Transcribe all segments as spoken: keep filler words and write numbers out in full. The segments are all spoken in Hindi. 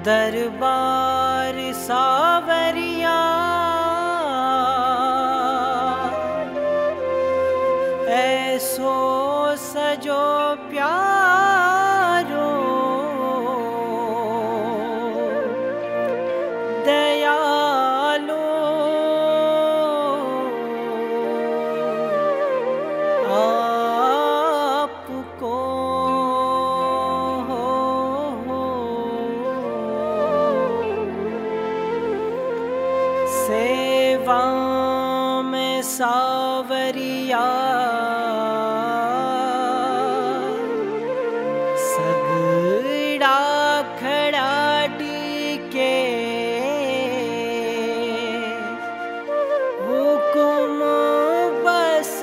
दरबार सावरिया ऐसो सजो प्यारो दयालो आपको सेवा में सावरिया सगड़ा खड़ा टीके हुकुम बस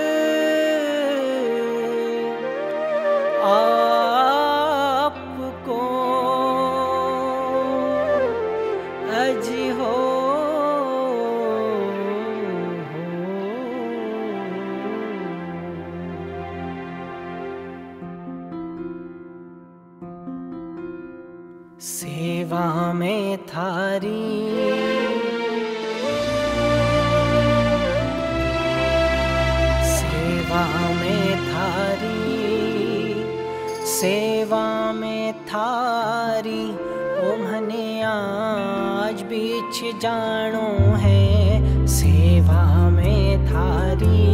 आपको अज हो सेवा में थारी सेवा में थारी सेवा में थारी ओ मने आज बीच जानो है सेवा में थारी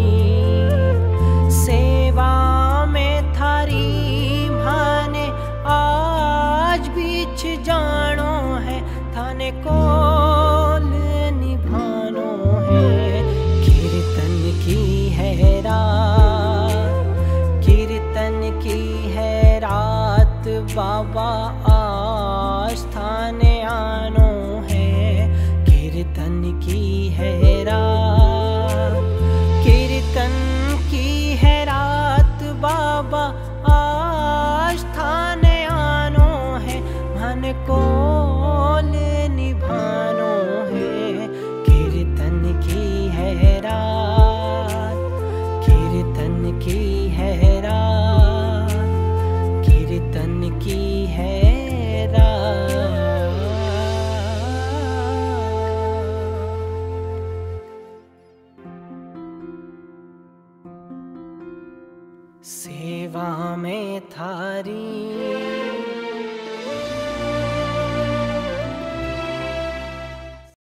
सेवा में थारी माने आज बीच जानो है थाने कोल निभानो है कीर्तन की है रात कीर्तन की है रात बाबा आज थाने आनो है कीर्तन की है रात कीर्तन की है रात बाबा आज थाने आनो है मन कोल निभानो है कीर्तन की है रात कीर्तन की है रात कीर्तन की है रात सेवा में थारी